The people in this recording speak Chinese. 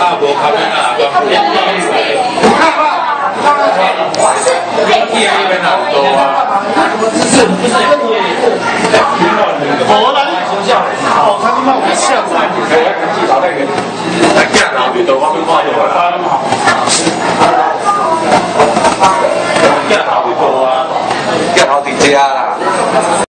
啊，无卡面啊，天气那边很多啊。 无啦，哦，他今麦有下菜， 惊老面多，我们看到啦。惊老面多啊，惊老伫遮啦。